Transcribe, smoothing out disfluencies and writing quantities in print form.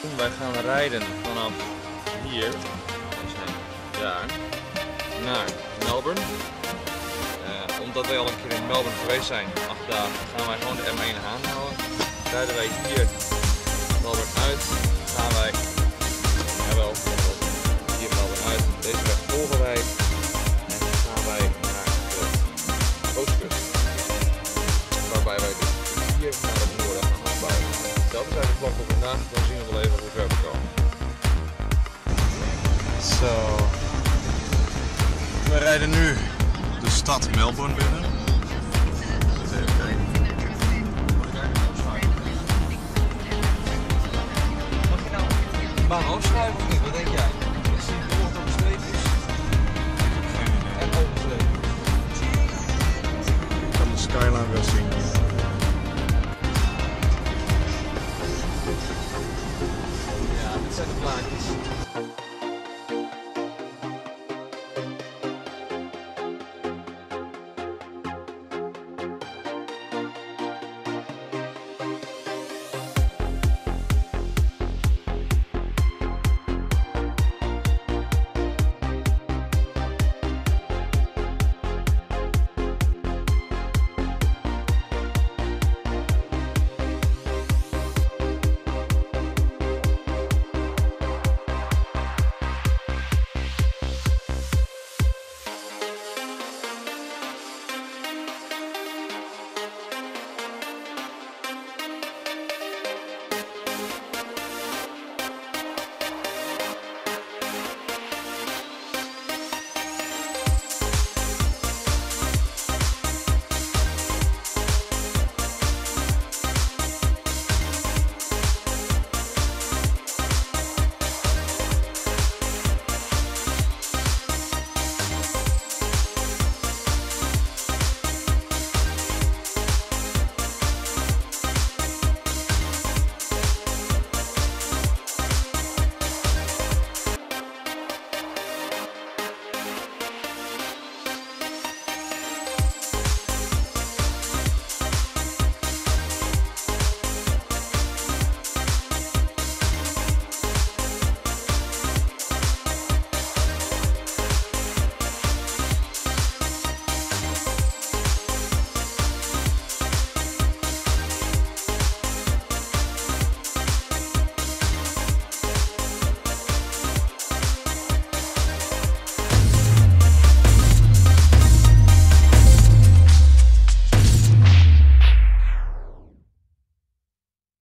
Wij gaan rijden vanaf hier, we zijn daar, naar Melbourne. Omdat wij al een keer in Melbourne geweest zijn, 8 dagen, gaan wij gewoon de M1 aanhouden. Rijden wij hier Melbourne uit, gaan wij, jawel, hier Melbourne uit, deze weg volgen wij en dan gaan wij naar de oostkust. Waarbij wij dus hier naar het noorden gaan bouwen. Dat is eigenlijk het plan voor vandaag, dan zien we wel even hoe ver we komen. Zo, we rijden nu de stad Melbourne binnen. Even kijken. Mag je nou de baan afschrijven of niet? Wat denk jij? Ik zie het woord op de streepjes. Geen idee. En overstrepen. Ik kan de skyline wel zien. Ja, dit zijn de plaatjes.